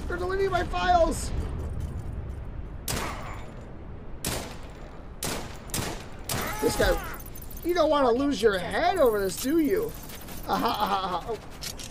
They're deleting my files! This guy... You don't want to lose your head over this, do you? Aha, aha, aha. Oh.